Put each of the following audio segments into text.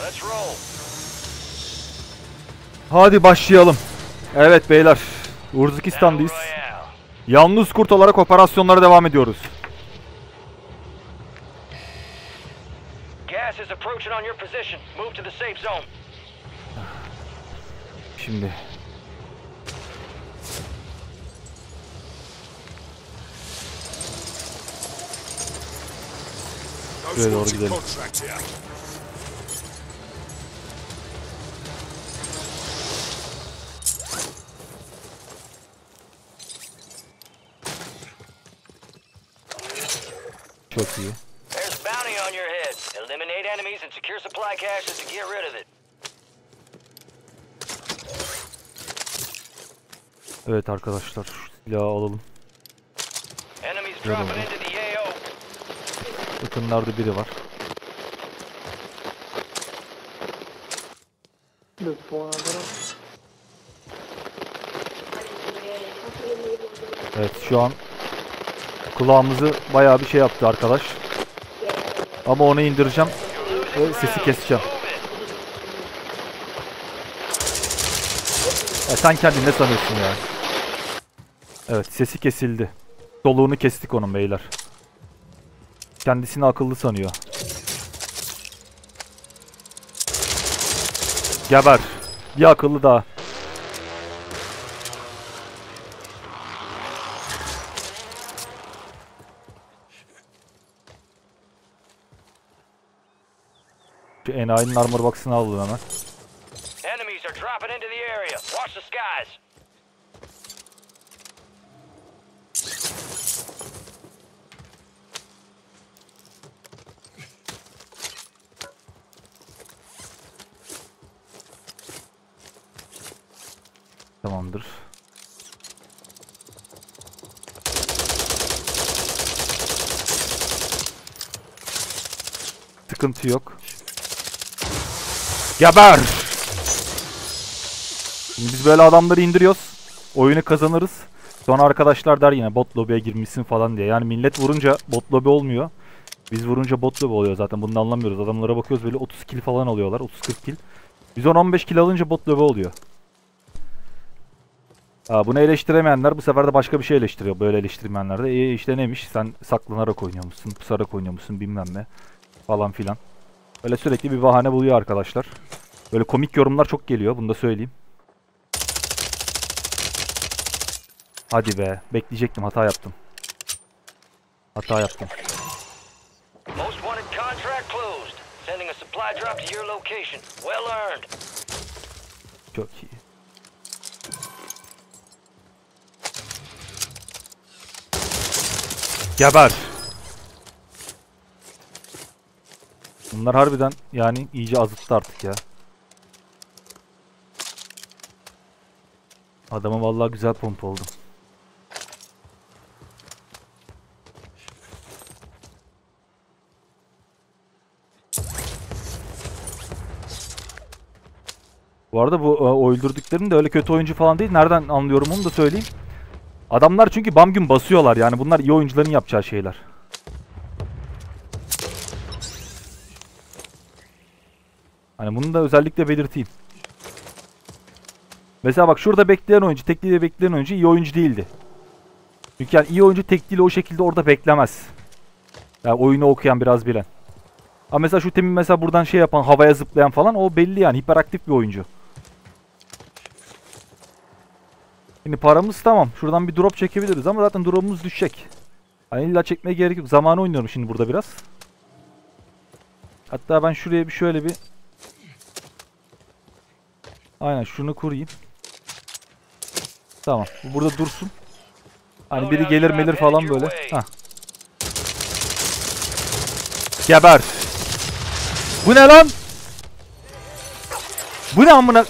Hadi başlayalım. Evet beyler. Urzikistan'dayız. Yalnız kurt olarak operasyonlara devam ediyoruz. Şimdi. Şuraya doğru gidelim. Çok iyi. Evet arkadaşlar, şu silahı alalım. Yakınlarda biri var. Evet, şu an kulağımızı bayağı bir şey yaptı arkadaş. Ama onu indireceğim ve sesi keseceğim. Ya sen kendin ne sanıyorsun ya? Evet, sesi kesildi. Soluğunu kestik onun beyler. Kendisini akıllı sanıyor. Geber. Bir akıllı daha. Şu enayinin armor box'ını aldım hemen. Tamamdır. Sıkıntı yok. Geber! Şimdi biz böyle adamları indiriyoruz. Oyunu kazanırız. Sonra arkadaşlar der yine bot lobby'ye girmişsin falan diye. Yani millet vurunca bot lobby olmuyor. Biz vurunca bot lobby oluyor zaten. Bunu anlamıyoruz. Adamlara bakıyoruz böyle 30 kill falan alıyorlar. 30-40 kill. Biz 10-15 kill alınca bot lobby oluyor. Bunu eleştiremeyenler bu sefer de başka bir şey eleştiriyor. Böyle eleştirmeyenler de işte neymiş, sen saklanarak oynuyormuşsun, pusarak oynuyormuşsun bilmem ne falan filan. Böyle sürekli bir bahane buluyor arkadaşlar. Böyle komik yorumlar çok geliyor, bunu da söyleyeyim. Hadi be, bekleyecektim, hata yaptım. Hata yaptım. Çok iyi. Geber. Bunlar harbiden yani iyice azıttı artık ya. Adama vallahi güzel pompa oldu. Bu arada bu öldürdüklerim de öyle kötü oyuncu falan değil. Nereden anlıyorum onu da söyleyeyim. Adamlar çünkü bam gün basıyorlar yani. Bunlar iyi oyuncuların yapacağı şeyler. Hani bunu da özellikle belirteyim. Mesela bak şurada bekleyen oyuncu, tekliyle bekleyen oyuncu iyi oyuncu değildi. Çünkü yani iyi oyuncu tekliyle o şekilde orada beklemez. Yani oyunu okuyan, biraz bilen. Ama mesela şu temin mesela buradan şey yapan, havaya zıplayan falan, o belli yani hiperaktif bir oyuncu. Şimdi paramız tamam. Şuradan bir drop çekebiliriz ama zaten drop'umuz düşecek. Hani illa çekmeye gerek yok. Zamanı oynuyorum şimdi burada biraz. Hatta ben şuraya bir şöyle bir... Aynen şunu kurayım. Tamam. Bu burada dursun. Hani biri gelir melir falan böyle. Hah. Geber. Bu ne lan? Bu ne amına?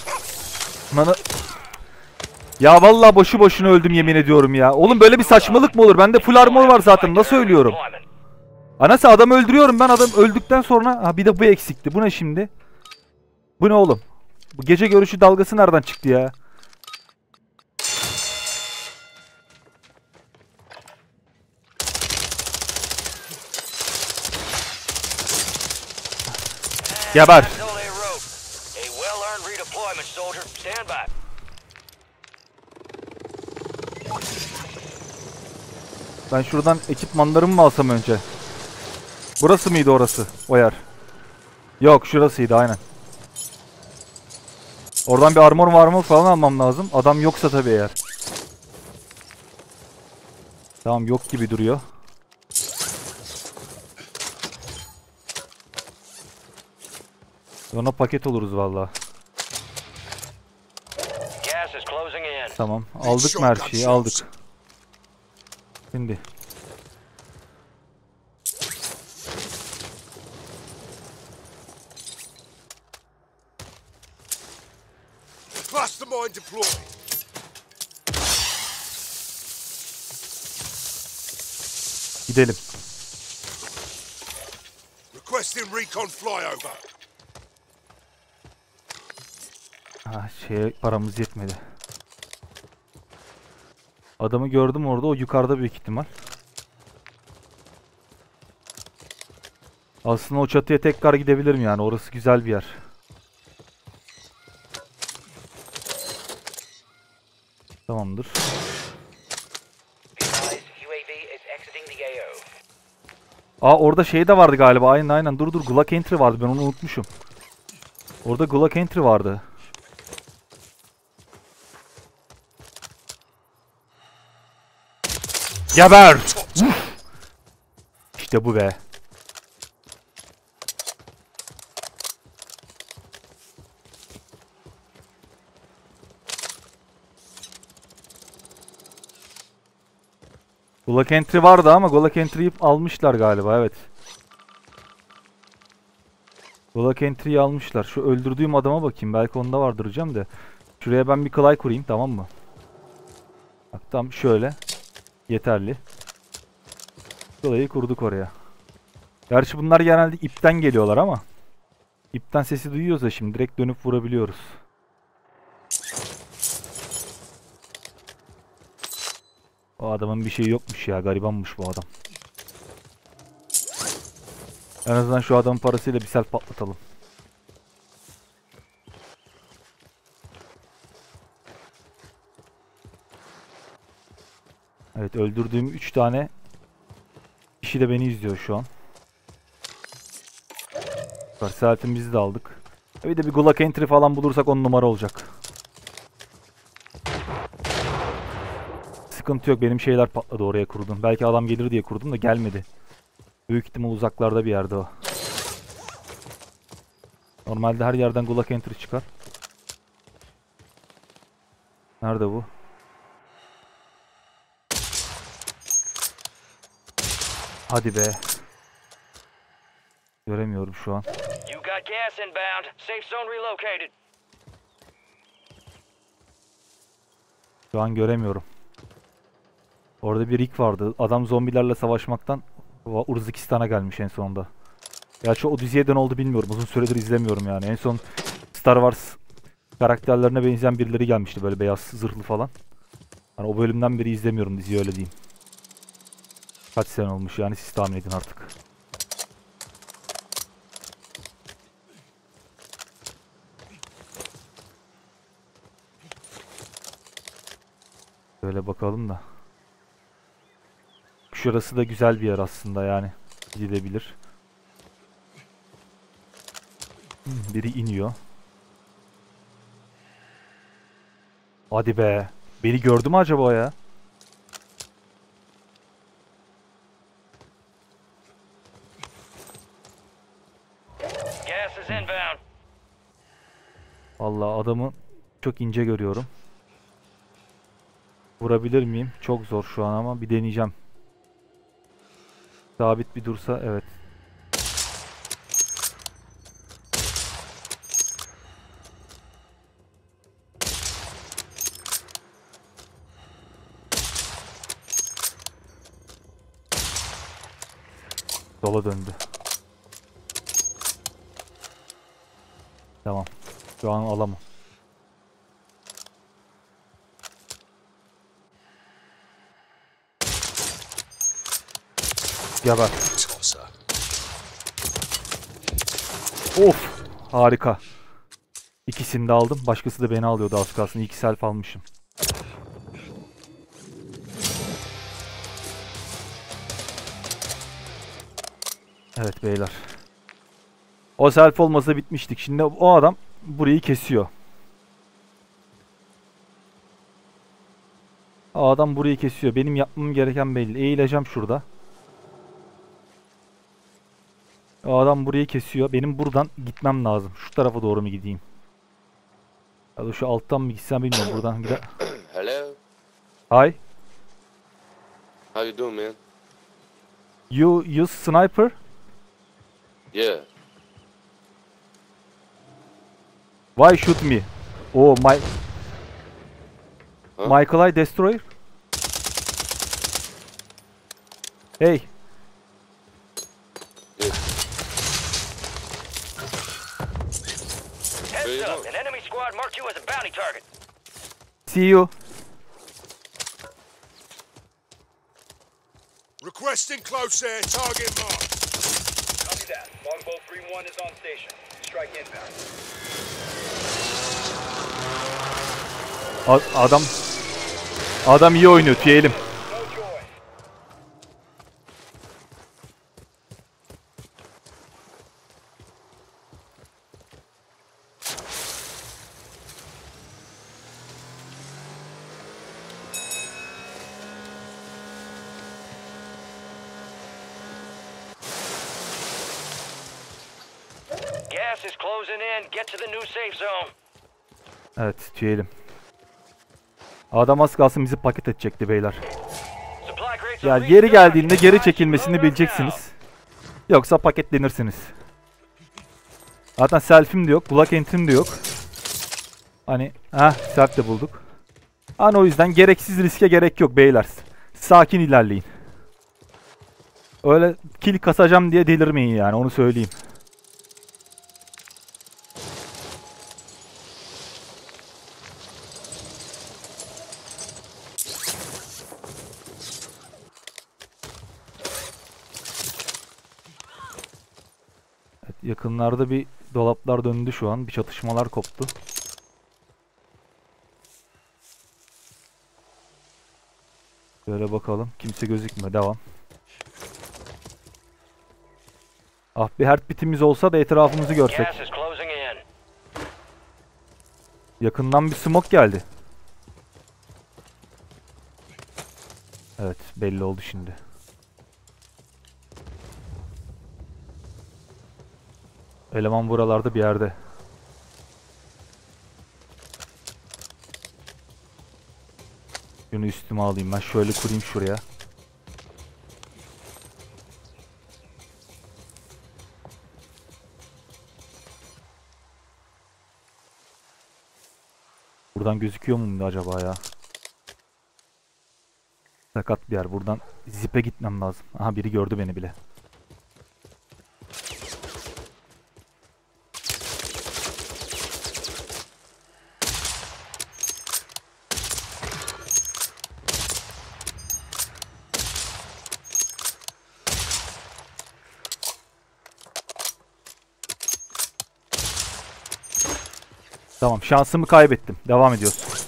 Ya vallahi boşu boşuna öldüm yemin ediyorum ya. Oğlum böyle bir saçmalık mı olur? Bende full armor var zaten. Nasıl ölüyorum? Anası adamı öldürüyorum ben, adam öldükten sonra bir de bu eksikti. Bu ne şimdi? Bu ne oğlum? Bu gece görüşü dalgası nereden çıktı ya? Geber. Ben şuradan ekipmanlarımı mı alsam önce? Burası mıydı orası? O yer. Yok, şurasıydı aynen. Oradan bir armor var falan almam lazım. Adam yoksa tabii eğer. Tamam, yok gibi duruyor. Ona paket oluruz vallahi. Tamam, aldık mı her şeyi? Aldık. Şimdi. Cluster mine deployed. Gidelim. Requesting recon flyover. Paramız yetmedi. Adamı gördüm orada. O yukarıda büyük ihtimal. Aslında o çatıya tekrar gidebilirim yani. Orası güzel bir yer. Tamamdır. Orada şey de vardı galiba. Aynen. Dur. Glock Entry vardı. Ben onu unutmuşum. Orada Glock Entry vardı. Geber! İşte bu be. Glock Entry vardı ama Glock Entry'yi almışlar galiba, evet. Glock Entry'yi almışlar. Şu öldürdüğüm adama bakayım. Belki onda vardır diyeceğim de. Şuraya ben bir clay kurayım, tamam mı? Bak tam şöyle. Yeterli. Clay'ı kurduk oraya. Gerçi bunlar genelde ipten geliyorlar ama. İpten sesi duyuyoruz da şimdi direkt dönüp vurabiliyoruz. O adamın bir şeyi yokmuş ya. Garibanmış bu adam. En azından şu adamın parasıyla bir self patlatalım. Evet, öldürdüğüm 3 tane kişi de beni izliyor şu an. Selfie'mizi de aldık. Bir de bir Glock Entry falan bulursak 10 numara olacak. Sıkıntı yok, benim şeyler patladı, oraya kurdum. Belki adam gelir diye kurdum da gelmedi. Büyük ihtimal uzaklarda bir yerde o. Normalde her yerden Glock Entry çıkar. Nerede bu? Hadi be. Göremiyorum şu an. Şu an göremiyorum. Orada bir rig vardı. Adam zombilerle savaşmaktan Urzikistan'a gelmiş en sonunda. Gerçi o diziye neden oldu bilmiyorum. Uzun süredir izlemiyorum yani. En son Star Wars karakterlerine benzeyen birileri gelmişti, böyle beyaz zırhlı falan. Yani o bölümden beri izlemiyorum diziyi, öyle diyeyim. Kaç sene olmuş yani, siz tahmin edin artık. Böyle bakalım da. Şurası da güzel bir yer aslında yani. Gidilebilir. Biri iniyor. Hadi be. Beni gördü mü acaba ya? Vallahi adamı çok ince görüyorum. Vurabilir miyim? Çok zor şu an ama bir deneyeceğim. Sabit bir dursa, evet. Sola döndü. Tamam. Şu an alamam. Geber. Of. Harika. İkisini de aldım. Başkası da beni alıyordu az kalsın. İki self almışım. Evet beyler. O self olmasa bitmiştik. Şimdi o adam burayı kesiyor. O adam burayı kesiyor. Benim yapmam gereken belli. Eğileceğim şurada. O adam burayı kesiyor. Benim buradan gitmem lazım. Şu tarafa doğru mu gideyim? Ya da şu alttan mı gitsem bilmiyorum. Buradan gider. Hello. Hi. How you doing, man? You use sniper? Yeah. Why shoot me? Oh my. Huh? Michael I destroyer. Hey. There you Heads go. up, an enemy squad marked you as a bounty target. See you. Requesting close air target mark. Copy that. Longbow 3-1 is on station. Strike inbound. Adam iyi oynuyor. Tüyelim. No joy. Gas is closing in. Get to the new safe zone. Evet, tüyelim. Adam az kalsın bizi paket edecekti beyler. Supply crates Ya are geri restocked. geldiğinde geri Guys, çekilmesini load up bileceksiniz. Yoksa paketlenirsiniz. Zaten self'im de yok, black ent'im de yok. Hani, self de bulduk. Hani o yüzden gereksiz riske gerek yok beyler. Sakin ilerleyin. Öyle kill kasacağım diye delirmeyin yani, onu söyleyeyim. Evet, yakınlarda bir dolaplar döndü şu an. Bir çatışmalar koptu. Böyle bakalım. Kimse gözükmüyor. Devam. Ah, bir heartbeat'imiz olsa da etrafımızı görsek. Gas is closing in. Yakından bir smoke geldi. Evet, belli oldu şimdi. Eleman buralarda bir yerde. Şunu üstüme alayım ben. Şöyle kurayım şuraya. Buradan gözüküyor mu acaba ya? Sakat bir yer. Buradan zipe gitmem lazım. Aha, biri gördü beni bile. Tamam, şansımı kaybettim. Devam ediyoruz.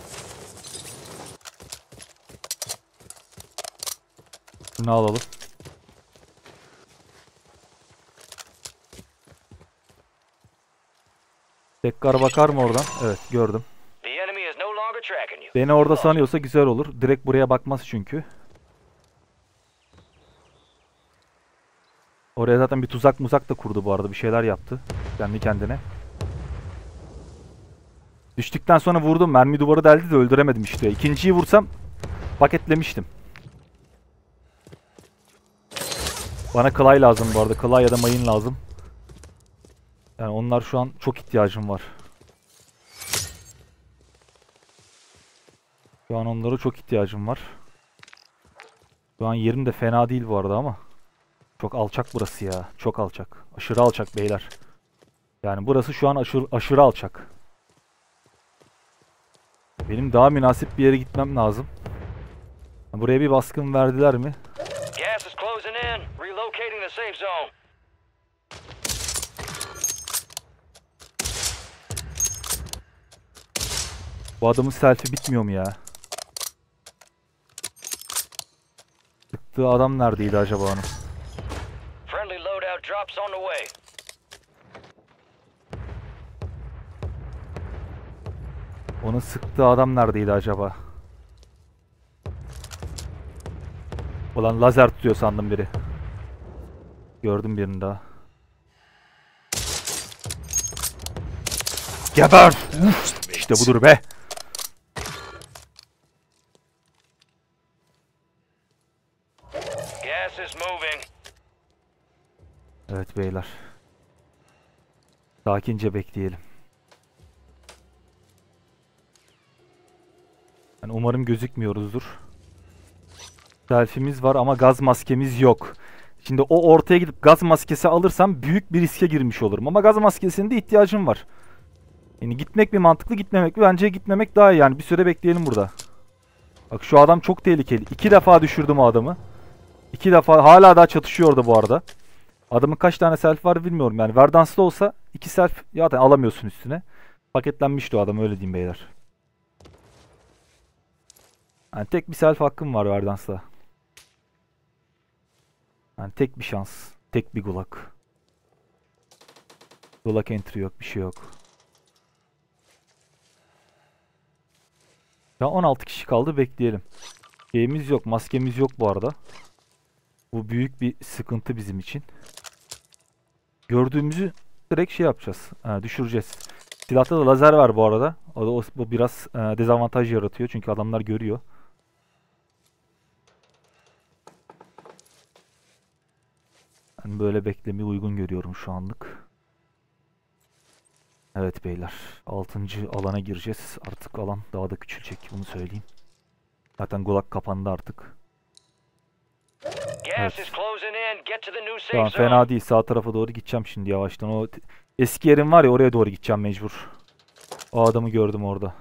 Şunu alalım. Tekrar bakar mı oradan? Evet, gördüm. The enemy is no longer tracking you. Beni orada sanıyorsa güzel olur. Direkt buraya bakmaz çünkü. Oraya zaten bir tuzak muzak da kurdu bu arada. Bir şeyler yaptı. Kendi kendine. Düştükten sonra vurdum. Mermi duvarı deldi de öldüremedim işte. İkinciyi vursam paketlemiştim. Bana Clay lazım bu arada. Clay ya da mayın lazım. Yani onlar şu an çok ihtiyacım var. Şu an onlara çok ihtiyacım var. Şu an yerim de fena değil bu arada ama. Çok alçak burası ya. Çok alçak. Aşırı alçak beyler. Yani burası şu an aşırı alçak. Benim daha münasip bir yere gitmem lazım. Buraya bir baskın verdiler mi? Gas is closing in. Relocating the safe zone. Bu adamın selfie bitmiyor mu ya? Sıktığı adam neredeydi acaba onun? Friendly Friendly loadout drops on the way. Onun sıktığı adam neredeydi acaba? Ulan lazer tutuyor sandım biri. Gördüm birini daha. Geber! Uf! İşte budur be! Gas is moving. Evet beyler. Sakince bekleyelim. Yani umarım gözükmüyoruzdur. Selfie'miz var ama gaz maskemiz yok. Şimdi o ortaya gidip gaz maskesi alırsam büyük bir riske girmiş olurum. Ama gaz maskesine de ihtiyacım var. Yani gitmek mi mantıklı, gitmemek mi? Bence gitmemek daha iyi. Yani bir süre bekleyelim burada. Bak şu adam çok tehlikeli. 2 defa düşürdüm o adamı. 2 defa hala daha çatışıyor orada bu arada. Adamın kaç tane selfie var bilmiyorum. Yani Verdance'da olsa 2 selfie zaten alamıyorsun üstüne. Paketlenmişti o adam, öyle diyeyim beyler. Yani tek bir selfie hakkım var Verdance'da. Yani tek bir şans. Tek bir gulag. Gulag entry yok. Bir şey yok. Ya 16 kişi kaldı, bekleyelim. Şeyimiz yok. Maskemiz yok bu arada. Bu büyük bir sıkıntı bizim için. Gördüğümüzü direkt şey yapacağız. Düşüreceğiz. Silahta da lazer var bu arada. O biraz dezavantaj yaratıyor. Çünkü adamlar görüyor. Ben böyle beklemeyi uygun görüyorum şu anlık. Evet beyler. 6. alana gireceğiz. Artık alan daha da küçülecek. Bunu söyleyeyim. Zaten gulag kapandı artık. Gas is closing in. Get to the new Tamam, safe zone. fena değil. Sağ tarafa doğru gideceğim şimdi yavaştan. O eski yerim var ya, oraya doğru gideceğim mecbur. O adamı gördüm orada.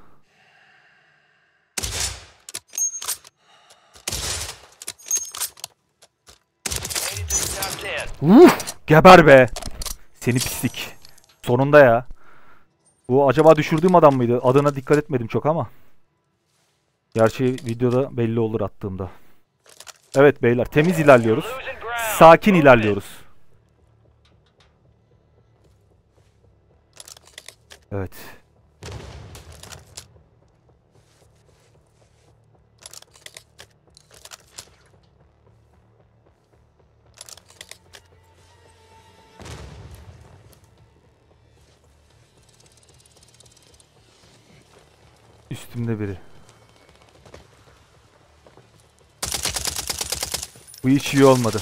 Made it to the top 10. Geber be. Seni pislik. Sonunda ya. Bu acaba düşürdüğüm adam mıydı? Adına dikkat etmedim çok ama. Gerçi videoda belli olur attığımda. Evet beyler, temiz ilerliyoruz. Losing ground. Sakin Move it. ilerliyoruz. Evet. Üstümde biri. Bu hiç iyi olmadı.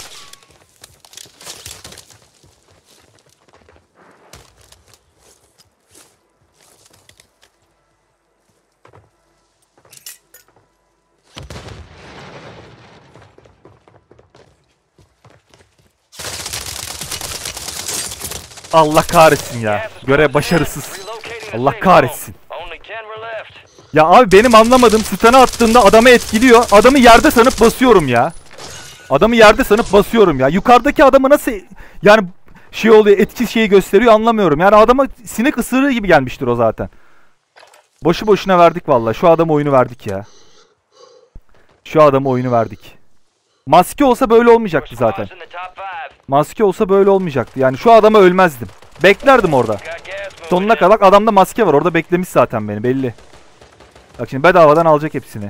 Allah kahretsin ya. Gas is Görev closing in. başarısız. Relocating the Allah safe kahretsin. zone. Only 10 were left. Ya abi benim anlamadığım, stun'ı attığında adamı etkiliyor. Adamı yerde sanıp basıyorum ya. Adamı yerde sanıp basıyorum ya. Yukarıdaki adamı nasıl yani şey oluyor, etki şeyi gösteriyor anlamıyorum. Yani adama sinek ısırığı gibi gelmiştir o zaten. Boşu boşuna verdik vallahi. Şu adama oyunu verdik ya. Şu adama oyunu verdik. Maske olsa böyle olmayacaktı zaten. Squads in the top 5. Maske olsa böyle olmayacaktı. Yani şu adama ölmezdim. Beklerdim orada. Got gas moving Sonuna in. kadar bak, adamda maske var. Orada beklemiş zaten beni, belli. Bak şimdi bedavadan alacak hepsini.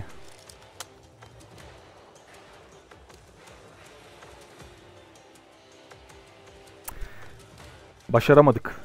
Başaramadık.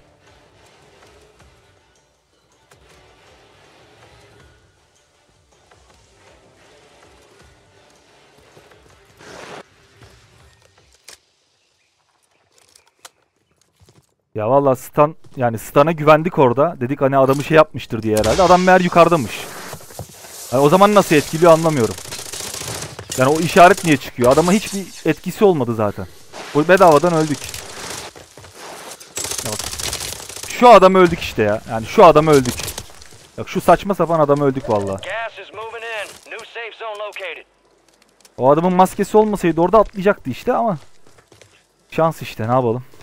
Ya vallahi stun, yani stun'a güvendik orada. Dedik hani adamı şey yapmıştır diye herhalde. Adam meğer yukarıdamış. Yani o zaman nasıl etkiliyor anlamıyorum. Yani o işaret niye çıkıyor? Adama hiçbir etkisi olmadı zaten. Bu bedavadan öldük. Ya bak. Şu adamı öldük işte ya. Yani şu adamı öldük. Bak şu saçma sapan adamı öldük vallahi. Gas is moving in. New safe zone located. O adamın maskesi olmasaydı orada atlayacaktı işte ama. Şans işte, ne yapalım.